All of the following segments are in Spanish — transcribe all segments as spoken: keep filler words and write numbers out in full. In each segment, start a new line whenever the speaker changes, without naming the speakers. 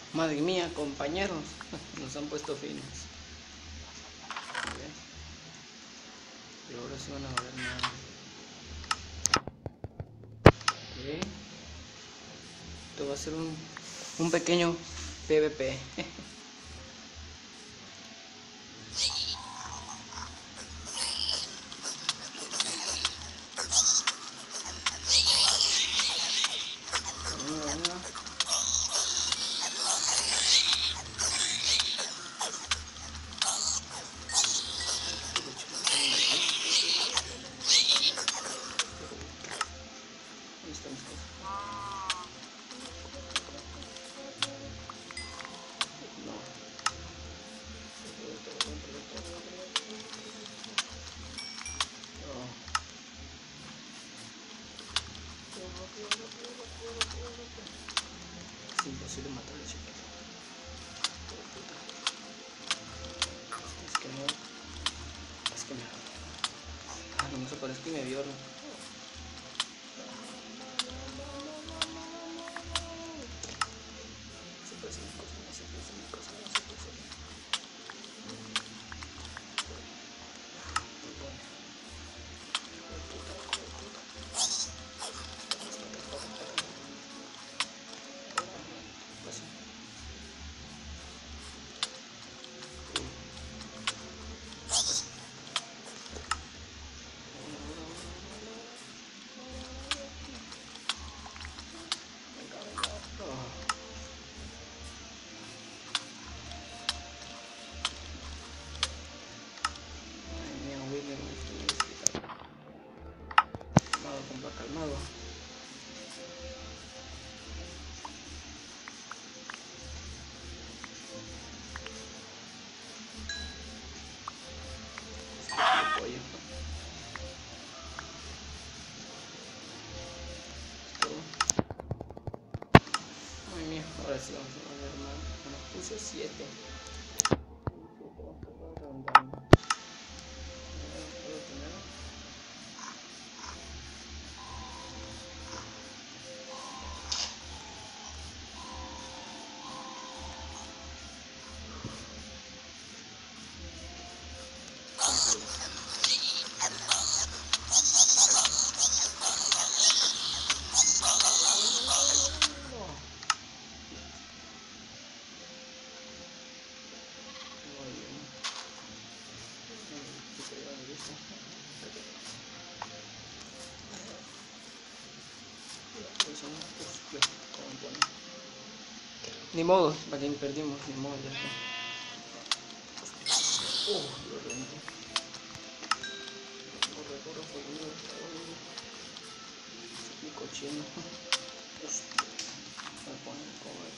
Madre mía, compañeros, nos han puesto finos. Pero ahora sí van a valer nada. Okay. Esto va a ser un, un pequeño PvP. Es imposible matarle, chiquito. Es que no. Es que me. Ah, no me parece que me vio. Se puede hacer mi cosa, no se puede hacer mi cosa, no se puede hacer. Calmado. Pollo. Ay mía, ahora sí vamos a ver más. Bueno, puse siete. Ni modo, vale, perdimos, ni modo, ya está. Oh, lo reventé. Corre, corre, corre, corre. Mi cochino. Hostia. Me pone el cover.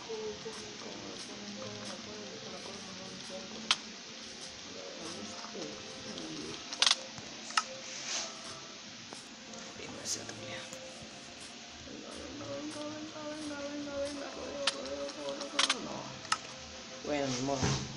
Venga, se atrevía. Venga, venga, venga, venga, venga, venga, venga, rodeo, rodeo, rodeo, rodeo. No. Bueno, ni modo.